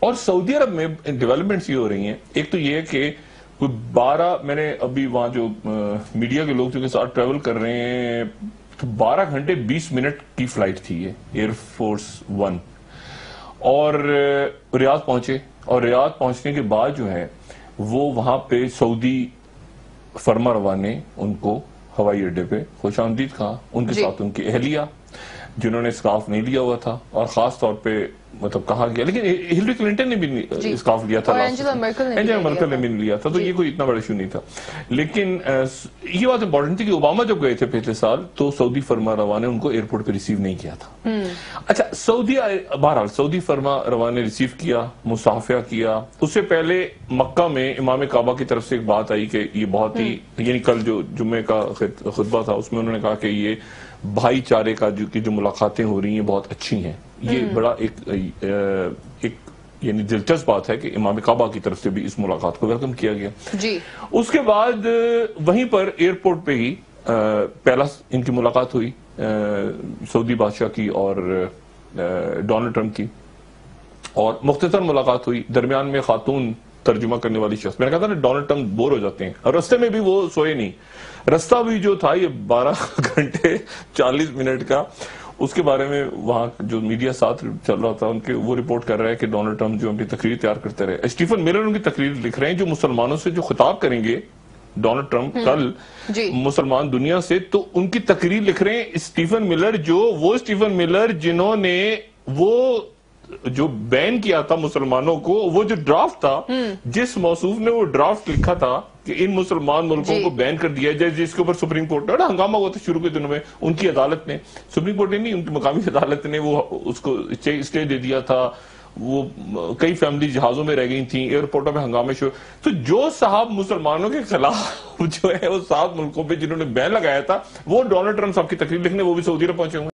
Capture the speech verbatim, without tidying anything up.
اور سعودی عرب میں ڈیولپمنٹس یہ ہو رہی ہیں، ایک تو یہ ہے کہ کوئی بارہ، میں نے ابھی وہاں جو میڈیا کے لوگ جو کے ساتھ ٹریول کر رہے ہیں تو بارہ گھنٹے بیس منٹ کی فلائٹ تھی یہ ایئر فورس ون، اور ریاض پہنچے، اور ریاض پہنچنے کے بعد جو ہے وہ وہاں پہ سعودی فرما روا نے ان کو ہوائی اڈے پہ خوش آمدید کہا، ان کے جی. ساتھ ان کی اہلیہ جنہوں نے اسکارف نہیں لیا ہوا تھا، اور خاص طور پہ مطلب کہا گیا، لیکن ہلری کلنٹن نے بھی جی. اسکارف لیا تھا، اور اینجلا مرکل نے بھی اینجلا لیا مرکل نے تھا. بھی نہیں لیا تھا، تو جی. یہ کوئی اتنا بڑا ایشو نہیں تھا. لیکن یہ بات امپورٹنٹ تھی کہ اوباما جب گئے تھے پچھلے سال تو سعودی فرما روا نے ان کو ایئرپورٹ پہ ریسیو نہیں کیا تھا. اچھا، سعودی بہرحال سعودی فرما روا نے ریسیو کیا، مصافحہ کیا. اس سے پہلے مکہ میں امام کعبہ کی طرف سے ایک بات آئی کہ یہ بہت ہی، یعنی کل جو جمعے کا خطبہ تھا اس میں انہوں نے کہا کہ یہ بھائی چارے کا جو کی جو ملاقاتیں ہو رہی ہیں بہت اچھی ہیں. یہ بڑا ایک ایک یعنی دلچسپ بات ہے کہ امام کعبہ کی طرف سے بھی اس ملاقات کو ویلکم کیا گیا. جی. اس کے بعد وہیں پر ایئرپورٹ پہ ہی پہلا ان کی ملاقات ہوئی سعودی بادشاہ کی اور ڈونلڈ ٹرمپ کی، اور مختصر ملاقات ہوئی. درمیان میں خاتون ترجمہ کرنے والی شخص، میں نے کہا تھا نا ڈونلڈ ٹرمپ بور ہو جاتے ہیں، اور رستے میں بھی وہ سوئے نہیں. رستہ بھی جو تھا یہ بارہ گھنٹے چالیس منٹ کا، اس کے بارے میں وہاں جو میڈیا ساتھ چل رہا تھا ان کے وہ رپورٹ کر رہا ہے کہ ڈونلڈ ٹرمپ جو اپنی تقریر تیار کرتے رہے. اسٹیفن ملر ان کی تقریر لکھ رہے ہیں جو مسلمانوں سے جو خطاب کریں گے ڈونلڈ ٹرمپ کل جی. مسلمان دنیا سے، تو ان کی تقریر لکھ رہے ہیں اسٹیفن ملر، جو وہ اسٹیفن ملر جنہوں نے وہ جو بین کیا تھا مسلمانوں کو، وہ جو ڈرافٹ تھا، جس موصوف نے وہ ڈرافٹ لکھا تھا کہ ان مسلمان ملکوں جی. کو بین کر دیا جائے، جس کے اوپر سپریم کورٹ نے ہنگامہ ہوا تھا شروع کے دنوں میں. ان کی عدالت نے، سپریم کورٹ نے نہیں، ان کی مقامی عدالت نے وہ اس کو اسٹے دے دیا تھا. وہ کئی فیملی جہازوں میں رہ گئی تھیں، ایئرپورٹوں میں ہنگامے شروع. تو جو صاحب مسلمانوں کے خلاف جو ہے وہ سات ملکوں پہ جنہوں نے بین لگایا تھا، وہ ڈونلڈ ٹرمپ صاحب کی تقریر لکھنے وہ بھی سعودی عرب پہنچے ہوئے.